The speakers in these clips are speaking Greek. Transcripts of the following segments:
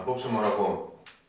Απόψε μωρακό.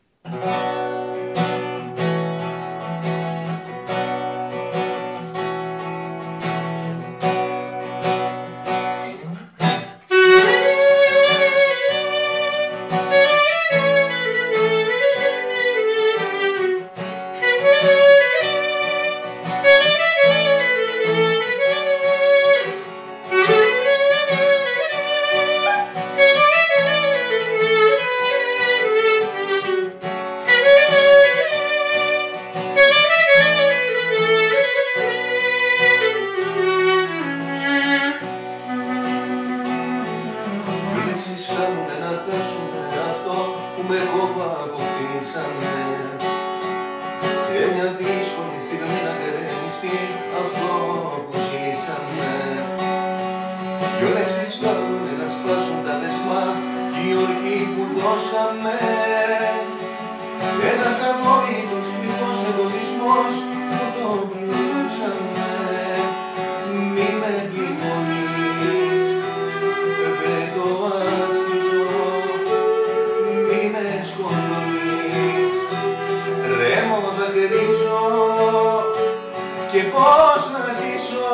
Φτάνουνε να πέσουνε αυτό που με κόμπα αποκτήσανε. Σε μια δύσκολη στιγμή να γκρεμιστεί αυτό που ζήσανε. Δυο λέξεις φτάνουνε να σπάσουν τα δεσμά κι οι ορκοί που δώσαμε. Ένας ανόητος κρυφός εγωισμός που το πληρώσαμε. Μη με πληγώνεις, δεν το αξίζω, μη με σκοτώνεις, ρέμω δακρύζω και πώς να ζήσω.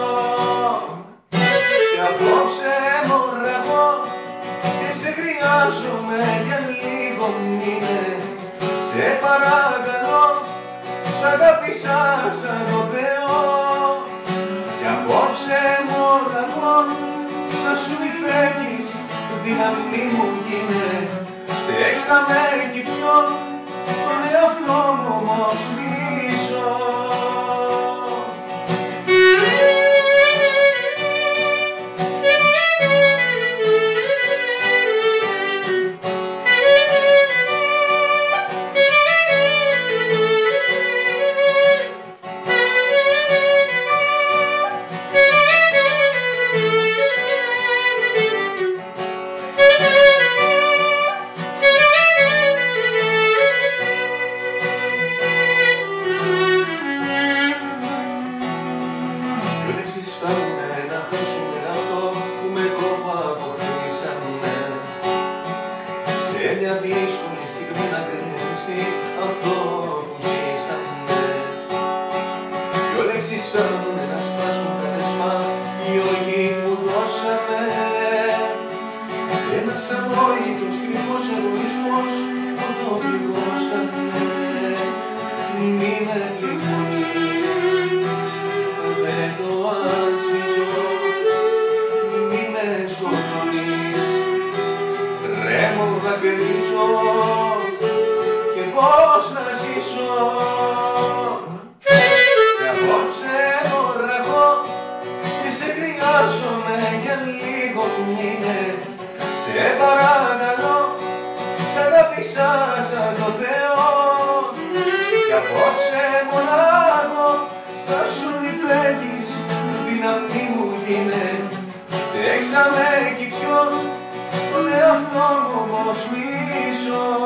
Κι απόψε μωραγώ και σε χρειάζομαι για λίγο μήνε. Σε παρακαλώ, σ' αγάπησα σαν το Θεό. Κι απόψε μωραγώ, στα σου μη φεύγεις, δύναμη μου γίνε. Παίξαμε κι δυο, τον εαυτό μου όμως μισώ. Φτάνουνε να δώσουνε αυτό που με κόμπα αποκτήσανε. Σε μια δύσκολη στιγμή να γκρεμιστεί αυτό που ζήσανε. Δυο λέξεις φτάνουνε να σπάσουν τα δεσμά οι ορκοί που δώσαμε. Ένας ανόητος κρυφός εγωισμός που το πληγώσανε. Μη με πληγώνεις, δεν το αξίζω, μη με σκοτώνεις, ρέμω δακρύζω και πώς να ζήσω. Κι απόψε μωραγώ και σε χρειάζομαι για λίγο μήνε. Σε παρακαλώ, σ' αγάπησα σαν το Θεό. Κι απόψε μωραγώ, στα σου μη φλέγεις, δύναμη μου γίνε. Παίξαμε κι δυο, τον εαυτό μου όμως μισώ.